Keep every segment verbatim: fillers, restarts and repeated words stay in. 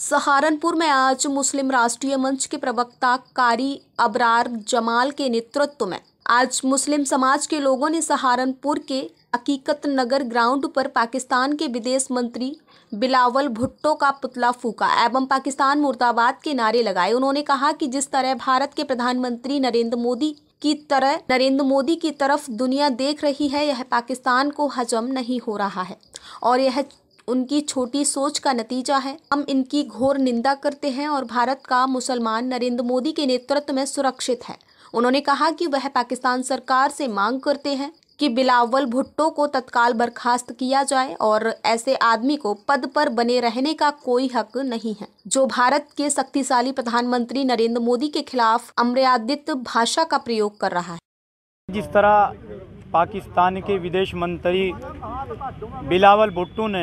सहारनपुर में आज मुस्लिम राष्ट्रीय मंच के प्रवक्ता कारी अबरार जमाल के नेतृत्व में आज मुस्लिम समाज के लोगों ने सहारनपुर के हकीकत नगर ग्राउंड पर पाकिस्तान के विदेश मंत्री बिलावल भुट्टो का पुतला फूका एवं पाकिस्तान मुर्दाबाद के नारे लगाए। उन्होंने कहा कि जिस तरह भारत के प्रधानमंत्री नरेंद्र मोदी की तरह नरेंद्र मोदी की तरफ दुनिया देख रही है, यह पाकिस्तान को हजम नहीं हो रहा है और यह उनकी छोटी सोच का नतीजा है। हम इनकी घोर निंदा करते हैं और भारत का मुसलमान नरेंद्र मोदी के नेतृत्व में सुरक्षित है। उन्होंने कहा कि वह पाकिस्तान सरकार से मांग करते हैं कि बिलावल भुट्टो को तत्काल बर्खास्त किया जाए और ऐसे आदमी को पद पर बने रहने का कोई हक नहीं है जो भारत के शक्तिशाली प्रधानमंत्री नरेंद्र मोदी के खिलाफ अमर्यादित भाषा का प्रयोग कर रहा है। जिस तरह पाकिस्तान के विदेश मंत्री बिलावल भुट्टो ने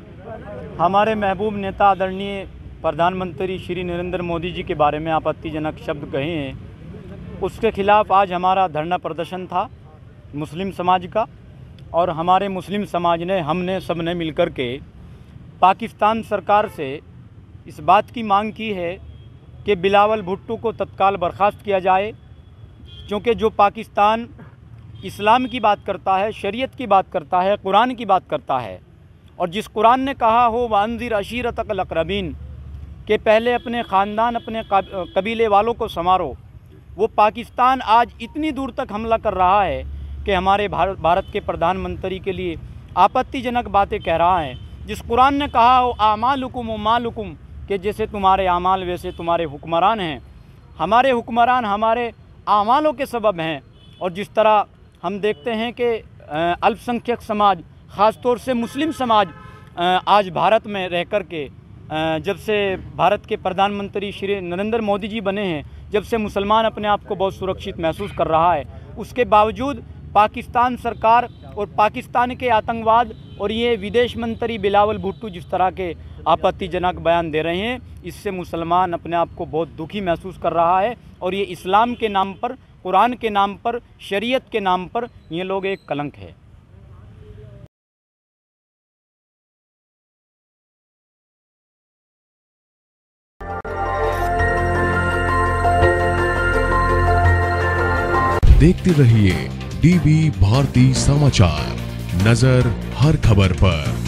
हमारे महबूब नेता आदरणीय प्रधानमंत्री श्री नरेंद्र मोदी जी के बारे में आपत्तिजनक शब्द कहे हैं, उसके खिलाफ आज हमारा धरना प्रदर्शन था मुस्लिम समाज का। और हमारे मुस्लिम समाज ने हमने सब ने मिलकर के पाकिस्तान सरकार से इस बात की मांग की है कि बिलावल भुट्टो को तत्काल बर्खास्त किया जाए, क्योंकि जो पाकिस्तान इस्लाम की बात करता है, शरीयत की बात करता है, कुरान की बात करता है और जिस कुरान ने कहा हो वांजिर अशीरतकल अक़रबीन के पहले अपने ख़ानदान अपने कबीले वालों को संवारो, वो पाकिस्तान आज इतनी दूर तक हमला कर रहा है कि हमारे भारत भारत के प्रधानमंत्री के लिए आपत्तिजनक बातें कह रहा है। जिस कुरान ने कहा हो आमालुकुम व मालुकुम कि जैसे तुम्हारे आमाल वैसे तुम्हारे हुक्मरान हैं, हमारे हुक्मरान हमारे आमालों के सबब हैं। और जिस तरह हम देखते हैं कि अल्पसंख्यक समाज ख़ास तौर से मुस्लिम समाज आज भारत में रह कर के जब से भारत के प्रधानमंत्री श्री नरेंद्र मोदी जी बने हैं, जब से मुसलमान अपने आप को बहुत सुरक्षित महसूस कर रहा है, उसके बावजूद पाकिस्तान सरकार और पाकिस्तान के आतंकवाद और ये विदेश मंत्री बिलावल भुट्टो जिस तरह के आपत्तिजनक बयान दे रहे हैं, इससे मुसलमान अपने आप को बहुत दुखी महसूस कर रहा है। और ये इस्लाम के नाम पर, कुरान के नाम पर, शरीयत के नाम पर ये लोग एक कलंक है। देखते रहिए डीबी भारती समाचार, नजर हर खबर पर।